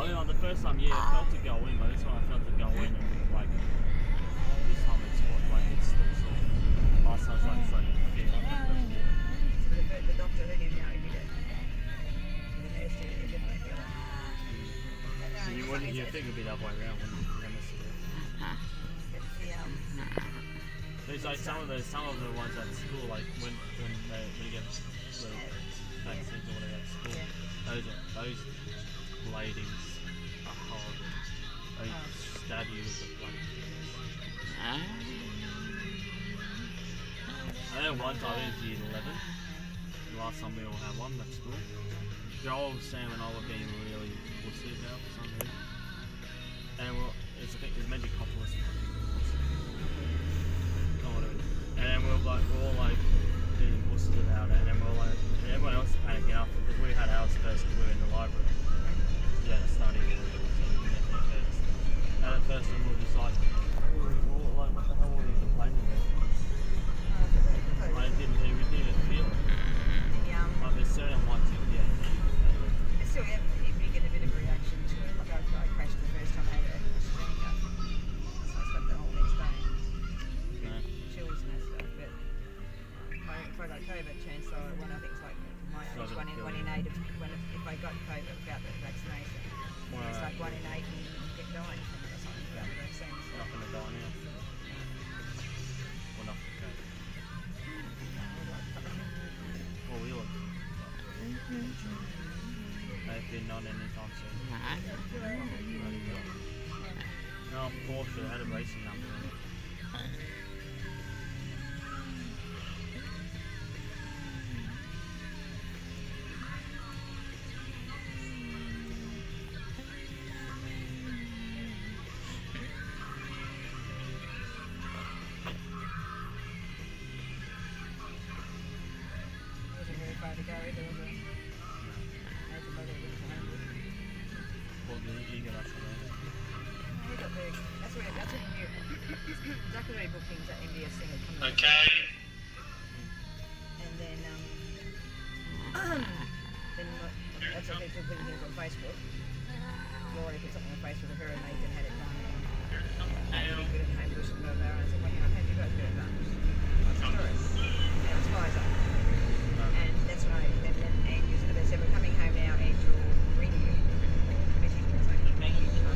I mean, like the first time, yeah, I felt to go in, but this one I felt to go in and like, this time it's what, like it's still sort of, last time it's like yeah. So the doctor heard him now, he did it. The nurse did it, he definitely feel it. So you wouldn't, you think it'd be that way around, wouldn't you? There's like some of the ones at school, like when you get little vaccines or whatever at school, those ladies are horrible. They stab you with the blunt. I know one time it was year 11. The last time we all had one at school. Joel, Sam and I were being really wussy about for some reason. And it's meant to be complex. And we're all like doing wusses about it, and then we're like, and everyone else is panicking after because we had ours first because we were in the library. Yeah, studying it, so we met there first. And at first we were just like, what the hell were you complaining about? We didn't even feel it. Like there's certain ones that, It's still, if you get a bit of a reaction to it, like I crashed the first time I had a AstraZeneca. So I slept the whole next day. Chills and that stuff, but if I got COVID, chance so one I think it's like my age, one in 8 if I got COVID without the vaccination. It's like 1 in 8 and you get dying from it or something without the vaccine. So. Not going to die now. Well, not for COVID. Well, we look. They've been on anytime soon. No, Porsche had a racing number in it. Okay. And then that's what people put things on Facebook. Laura put something on Facebook of her and Nathan had it done. And we put it in Hamish and go there and I said, well, how did you guys get it done? I said, story. And it's Pfizer. And that's when then Andrew said, they said, we're coming home now, Andrew will ring you. Message me, I was like, thank you, and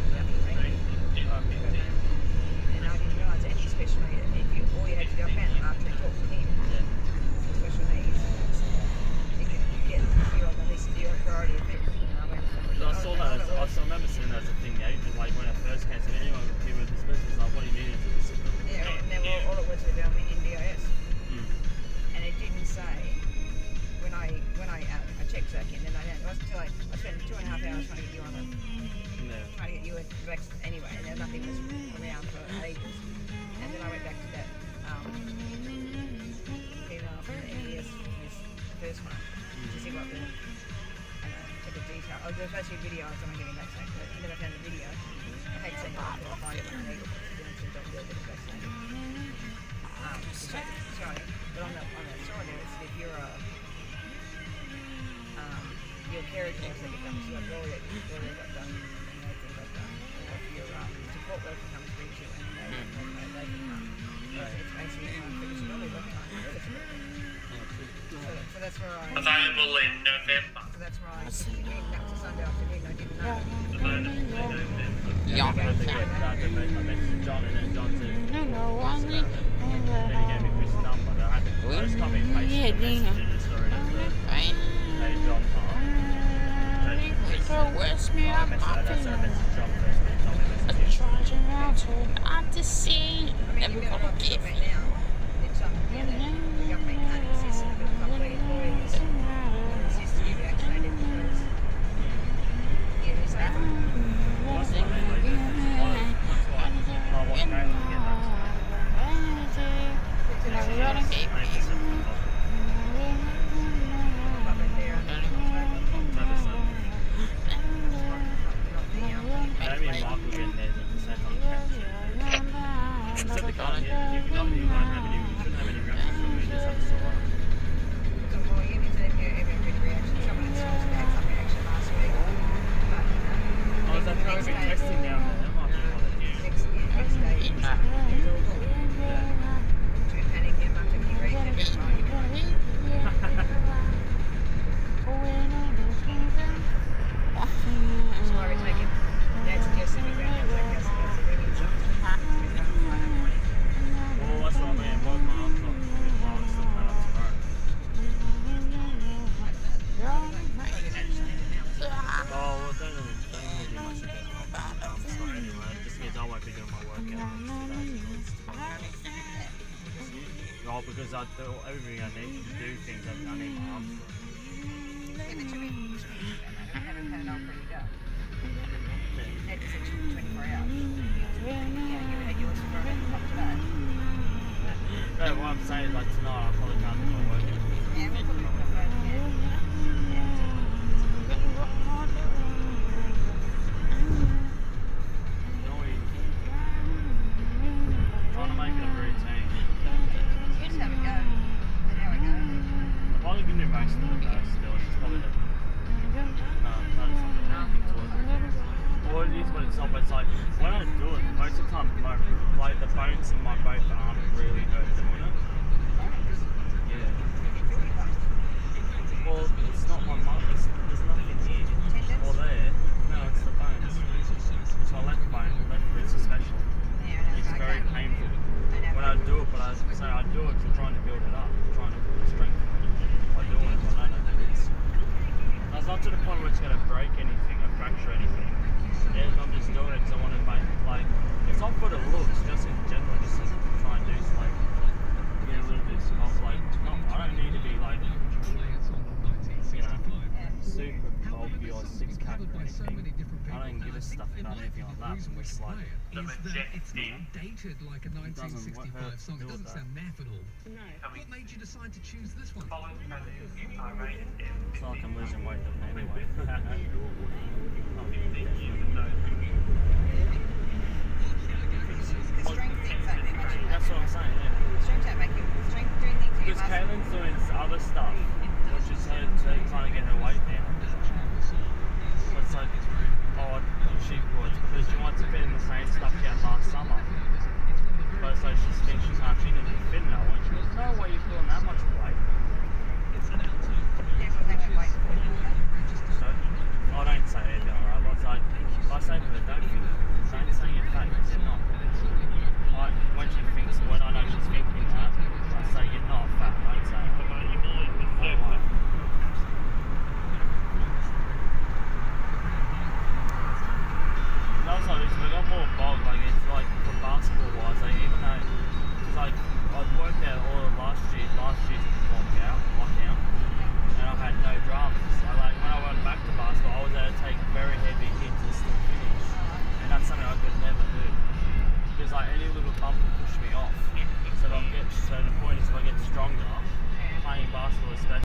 I didn't realise that he's special needs. All you had to do, I found him after I talked to him. Special needs. You can get you on the list of your priority of people. I saw that. I remember seeing that as a thing. Like when it first came to anyone with people with disabilities, like what do you mean it's a disability? Yeah, and then all it was about me in DIS. And it didn't say when I checked back in, and it wasn't until I spent 2.5 hours trying to get you on the trying to get you a vaccine anyway, and then nothing was around for ages. And then I went back to that email from the NDS, the first one, to see what the took a detail. Oh, there's actually a video of someone getting vaccinated, and then I found the video. I hate saying that until I find it on the legal, because then it's don't get vaccinated. Sorry, but on that story there, it's if you're your character that becomes your lawyer got done, and everything got done, or if your support worker comes to reach you and they can come. It's basically for disability lifetime. So that's where I... Available in November. So that's where I... That was a Sunday afternoon, I didn't know. Available in November. Yeah. I mentioned John and then John said... Then he gave me Chris' number. I just got me a message in the story of the... Hey, John, Where's me up? I'm charging out to not to see everybody give me. It's the government can't insist on a couple of employees insist to be vaccinated because it's safer. Maybe Mark will get there at the same time. Except the car, you shouldn't have any reference from me, just have to survive. sitting down there. That might be what it is. Next day, it's all good. Yeah. Do you panic him after he reads him? It's fine, you're right. So why we take him? Dad suggested we go and have breakfast. He has to bring him something. He's going to find a morning. Well, that's what I mean. Both my arms got big marks still coming up tomorrow. Oh, well, don't really do much of it. So anyway, it just means I won't be doing my workout next 2 days. Oh, because I do everything I need to do things I need my arms for. Yeah, but you mean, I haven't had it all pretty done. That is actually 24 hours. Yeah, you had yours for up to that. No, what I'm saying is like tonight I probably can't do my workout. Yeah, we'll probably put that again. Trying to make it a routine. Just have a go. And how it goes. I've only been doing most of the day still. It's probably the nothing to it. Well, it is, but it's not. But it's like when I do it, most of the time, like the bones in my both arms really hurt doing it. Yeah. Well, it's not my muscles. There's nothing here or there. No, it's the bones. It's my left bone, left wrist especially. It's very painful when I do it, but I say I do it to trying to build it up, trying to strengthen it by doing it, but I don't know this. It's not to the point where it's going to break anything or fracture anything. I'm just doing it because I want to make, like, it's not for the looks, just in general, just to try and do, like, get a little bit of, like, I don't need to be, like, you know, super bulky or six-pack or anything. I don't give a stuff about anything like that. I'm just like, The majestic. Dated like a 1965 song. It doesn't sound naff at all. No. What made you decide to choose this one? Following the I rated him. it's not like I'm losing weight anyway. The strength things ain't that much. That's what I'm saying, yeah. Strength don't make you, strength doing things to your Because muscles. Caitlin's doing other stuff, which is her to kind of get her weight down. So it's like, oh, she would, because she wants to fit in the same stuff she had last summer. But it's like she thinks she can't fit in it. And she goes, no way you're pulling that much weight. Yeah, well, they won't wait for you. So, I don't say anything alright, but it's like, I say to her, don't say you're fat because you're not. When she thinks, when I know she's thinking that, I say you're not fat, I don't say it. Also, we got more bulk, like it's like for basketball wise, like even though, cause like I'd worked out all of last year's lockdown, and I had no dramas. Like when I went back to basketball, I was able to take very heavy hits and still finish, and that's something I could never do. Because like any little bump would push me off. So the point is if I get stronger, playing basketball especially.